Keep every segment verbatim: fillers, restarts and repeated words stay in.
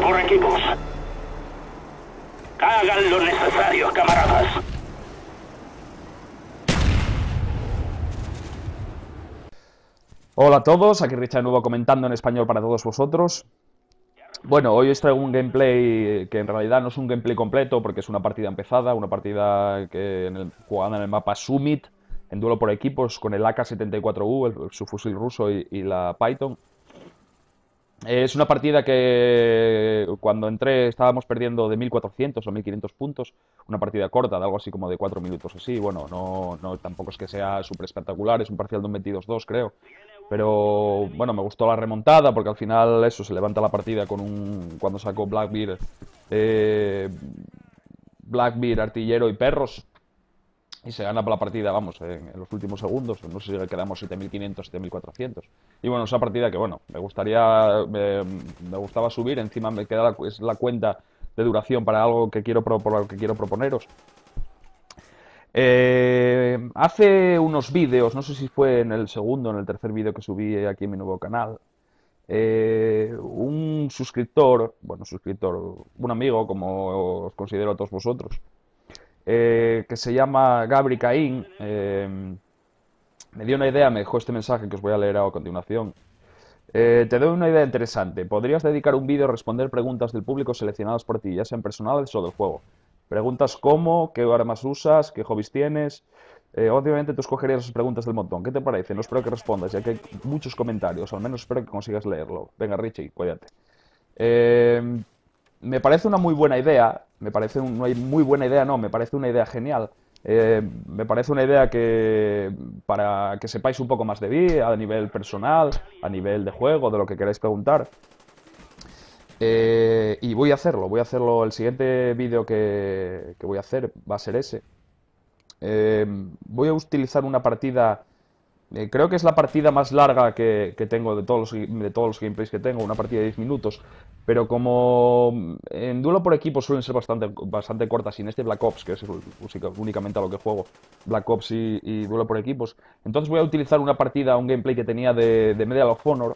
por equipos. Hagan lo necesario, camaradas. Hola a todos, aquí Richard de nuevo comentando en español para todos vosotros. Bueno, hoy os traigo un gameplay que en realidad no es un gameplay completo porque es una partida empezada, una partida que en el, jugada en el mapa Summit, en duelo por equipos con el A K setenta y cuatro U, el, el subfusil ruso y, y la Python. Es una partida que cuando entré estábamos perdiendo de mil cuatrocientos o mil quinientos puntos, una partida corta, de algo así como de cuatro minutos así, bueno, no, no tampoco es que sea súper espectacular, es un parcial de un veintidós dos creo, pero bueno, me gustó la remontada porque al final eso, se levanta la partida con un, cuando sacó Blackbeard, eh, Blackbeard, artillero y perros, y se gana la partida, vamos, en, en los últimos segundos. No sé si quedamos siete mil quinientos, siete mil cuatrocientos. Y bueno, esa partida que, bueno, me gustaría, me, me gustaba subir. Encima me queda la, es la cuenta de duración para algo que quiero, por algo que quiero proponeros. Eh, hace unos vídeos, no sé si fue en el segundo o en el tercer vídeo que subí aquí en mi nuevo canal, eh, un suscriptor, bueno, suscriptor, un amigo, como os considero a todos vosotros, eh, que se llama Gabri Caín, eh, me dio una idea, me dejó este mensaje que os voy a leer a continuación. Eh, te doy una idea interesante. Podrías dedicar un vídeo a responder preguntas del público seleccionadas por ti, ya sean personales o del juego. Preguntas como, ¿qué armas usas? ¿Qué hobbies tienes? Eh, obviamente tú escogerías esas preguntas del montón. ¿Qué te parece? No espero que respondas, ya que hay muchos comentarios. Al menos espero que consigas leerlo. Venga, Richie, cuídate. Eh, me parece una muy buena idea, me parece un, no hay muy buena idea, no, me parece una idea genial. Eh, me parece una idea que para que sepáis un poco más de mí, a nivel personal, a nivel de juego, de lo que queráis preguntar. Eh, y voy a hacerlo, voy a hacerlo, el siguiente vídeo que, que voy a hacer va a ser ese. Eh, voy a utilizar una partida. Eh, creo que es la partida más larga que, que tengo de todos, los, de todos los gameplays que tengo, una partida de diez minutos. Pero como en duelo por equipo suelen ser bastante, bastante cortas, y en este Black Ops, que es únicamente a lo que juego, Black Ops y, y duelo por equipos, entonces voy a utilizar una partida, un gameplay que tenía de, de Medal of Honor,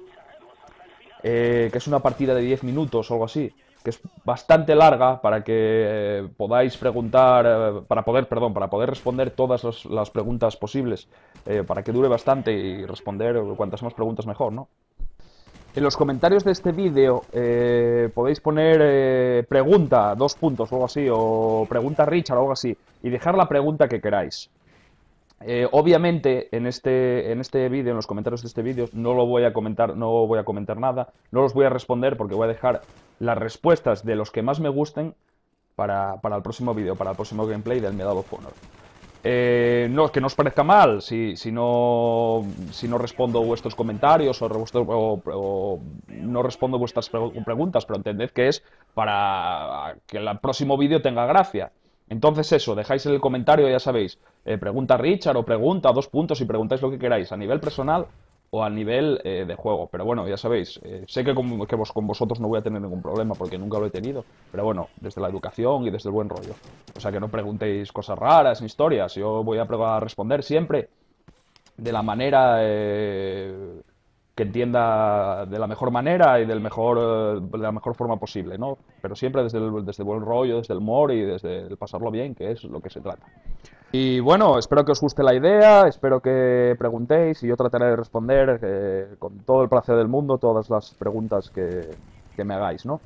eh, que es una partida de diez minutos o algo así, que es bastante larga para que eh, podáis preguntar, eh, para poder, perdón, para poder responder todas los, las preguntas posibles, eh, para que dure bastante y responder cuantas más preguntas mejor, ¿no? En los comentarios de este vídeo eh, podéis poner eh, pregunta, dos puntos o algo así, o pregunta Richard o algo así, y dejar la pregunta que queráis. Eh, obviamente en este, en este vídeo, en los comentarios de este vídeo, no lo voy a comentar, no voy a comentar nada, no los voy a responder porque voy a dejar las respuestas de los que más me gusten para, para el próximo vídeo, para el próximo gameplay del Medal of Honor. Eh, no, que no os parezca mal si, si, no, si no respondo vuestros comentarios o, o, o no respondo vuestras preguntas, pero entended que es para que el próximo vídeo tenga gracia. Entonces eso, dejáis en el comentario, ya sabéis, eh, pregunta Richard o pregunta, dos puntos y preguntáis lo que queráis, a nivel personal o a nivel eh, de juego. Pero bueno, ya sabéis, eh, sé que, con, que vos, con vosotros no voy a tener ningún problema porque nunca lo he tenido, pero bueno, desde la educación y desde el buen rollo. O sea, que no preguntéis cosas raras ni historias, yo voy a, a responder siempre de la manera eh, que entienda, de la mejor manera y del mejor, de la mejor forma posible, ¿no? Pero siempre desde el, desde el buen rollo, desde el humor y desde el pasarlo bien, que es lo que se trata. Y bueno, espero que os guste la idea, espero que preguntéis y yo trataré de responder eh, con todo el placer del mundo todas las preguntas que, que me hagáis, ¿no?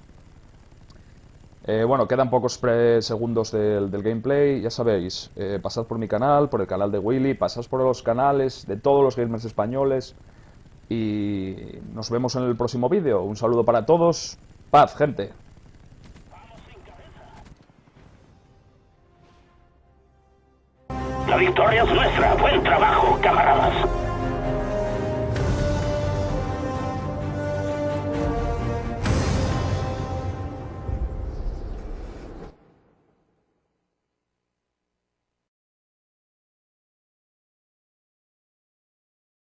Eh, bueno, quedan pocos segundos del, del gameplay, ya sabéis, eh, pasad por mi canal, por el canal de Willy, pasad por los canales de todos los gamers españoles y nos vemos en el próximo vídeo. Un saludo para todos, paz, gente. La victoria es nuestra. Buen trabajo, camaradas.